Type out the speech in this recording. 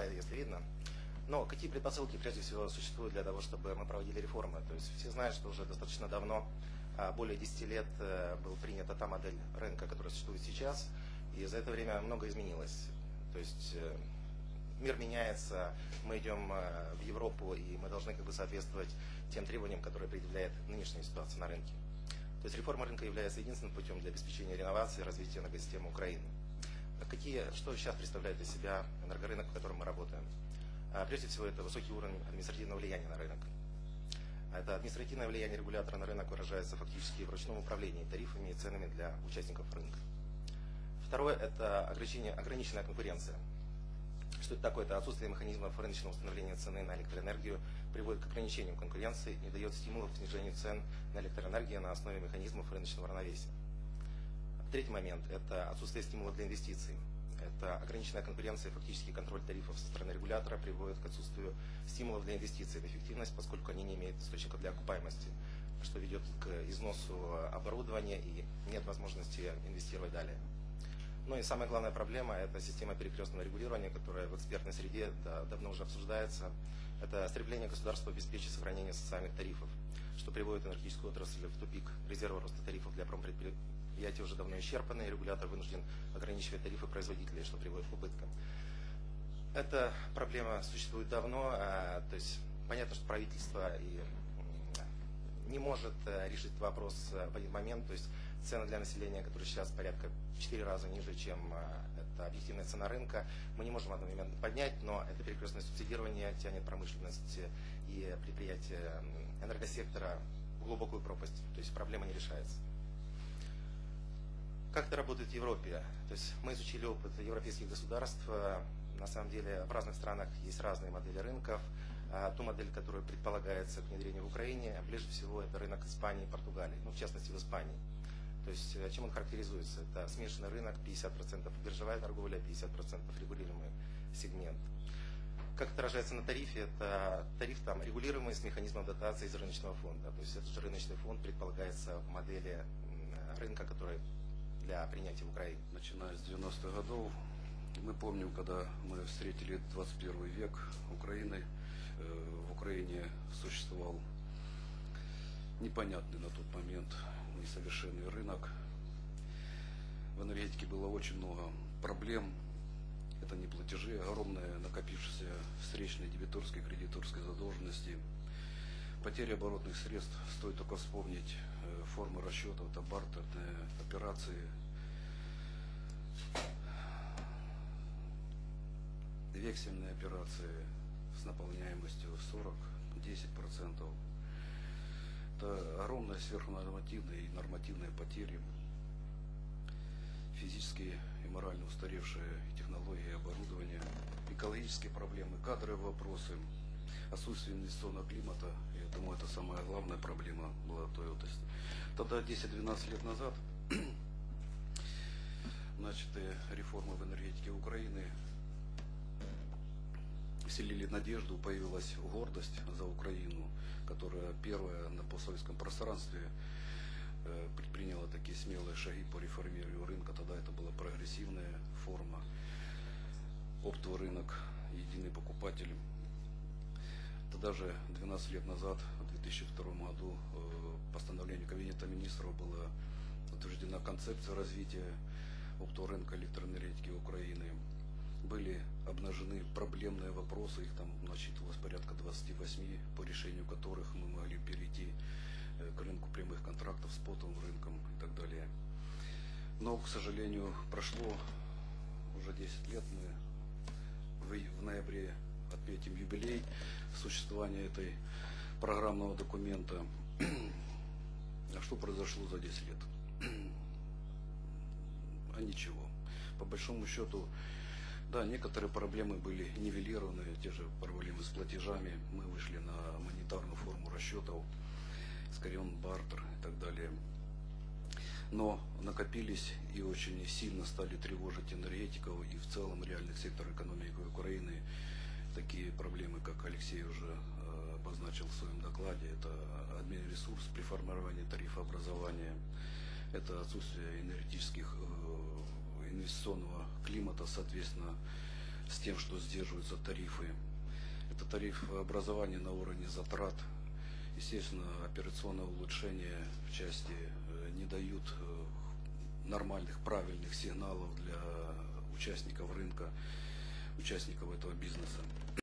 слайды, если видно. Но какие предпосылки прежде всего существуют для того, чтобы мы проводили реформы? То есть все знают, что уже достаточно давно, более 10 лет, была принята та модель рынка, которая существует сейчас, и за это время много изменилось. То есть мир меняется, мы идем в Европу, и мы должны соответствовать тем требованиям, которые предъявляет нынешняя ситуация на рынке. То есть реформа рынка является единственным путем для обеспечения реновации и развития энергосистемы Украины. Что сейчас представляет из себя энергорынок, в котором мы работаем? Прежде всего, это высокий уровень административного влияния на рынок. Это административное влияние регулятора на рынок выражается фактически в ручном управлении тарифами и ценами для участников рынка. Второе – это ограниченная конкуренция. Что это такое? Это отсутствие механизмов рыночного установления цены на электроэнергию приводит к ограничению конкуренции и не дает стимулов к снижению цен на электроэнергию на основе механизмов рыночного равновесия. Третий момент – это отсутствие стимулов для инвестиций. Это ограниченная конкуренция и фактический контроль тарифов со стороны регулятора приводит к отсутствию стимулов для инвестиций в эффективность, поскольку они не имеют источника для окупаемости, что ведет к износу оборудования и нет возможности инвестировать далее. Ну и самая главная проблема – это система перекрестного регулирования, которая в экспертной среде давно уже обсуждается. Это стремление государства обеспечить сохранение социальных тарифов, что приводит энергетическую отрасль в тупик. Резервы роста тарифов для промпредприятий уже давно исчерпаны, и регулятор вынужден ограничивать тарифы производителей, что приводит к убыткам. Эта проблема существует давно, то есть понятно, что правительство не может решить вопрос в один момент, то есть цены для населения, которые сейчас порядка в 4 раза ниже, чем это объективная цена рынка, мы не можем одновременно поднять, но это перекрестное субсидирование тянет промышленность и предприятия энергосектора в глубокую пропасть, то есть проблема не решается. Как это работает в Европе? То есть мы изучили опыт европейских государств. На самом деле в разных странах есть разные модели рынков. Ту модель, которая предполагается к внедрению в Украине, ближе всего это рынок Испании и Португалии, в частности в Испании. То есть чем он характеризуется? Это смешанный рынок, 50% биржевая торговля, 50% регулируемый сегмент. Как отражается на тарифе? Это тариф регулируемый с механизмом дотации из рыночного фонда. То есть этот же рыночный фонд предполагается в модели рынка, который для принятия в Украине. Начиная с 90-х годов, мы помним, когда мы встретили 21 век Украины, в Украине существовал непонятный на тот момент несовершенный рынок. В энергетике было очень много проблем. Это не платежи, огромная накопившаяся встречной дебиторской, кредиторской задолженности. Потеря оборотных средств, стоит только вспомнить формы расчетов, это бартерные операции. Вексельные операции с наполняемостью 40-10%. Это огромные сверхнормативные и нормативные потери. Физически и морально устаревшие технологии оборудования, экологические проблемы, кадровые вопросы, отсутствие инвестиционного климата. Я думаю, это самая главная проблема была той отрасли. Тогда 10-12 лет назад начатые реформы в энергетике Украины вселили надежду, появилась гордость за Украину, которая первая на постсоветском пространстве предприняла такие смелые шаги по реформированию рынка. Тогда это была прогрессивная форма, оптовый рынок, единый покупатель. Тогда же 12 лет назад, в 2002 году, постановлением Кабинета министров была утверждена концепция развития оптового рынка электроэнергетики Украины. Были обнажены проблемные вопросы, их там насчитывалось порядка 28, по решению которых мы могли перейти к рынку прямых контрактов, спотовым рынком и так далее. Но, к сожалению, прошло уже 10 лет, мы в ноябре отметим юбилей существования этой программного документа. А что произошло за 10 лет? А ничего. По большому счету, да, некоторые проблемы были нивелированы, те же проблемы с платежами. Мы вышли на монетарную форму расчетов, скорен, бартер и так далее. Но накопились и очень сильно стали тревожить энергетиков и в целом реальный сектор экономики Украины. Такие проблемы, как Алексей уже обозначил в своем докладе, это админресурс при формировании тарифообразования, это отсутствие энергетических инвестиционного климата, соответственно, с тем, что сдерживаются тарифы. Это тарифообразование на уровне затрат. Естественно, операционное улучшение в части не дают нормальных, правильных сигналов для участников рынка, участников этого бизнеса.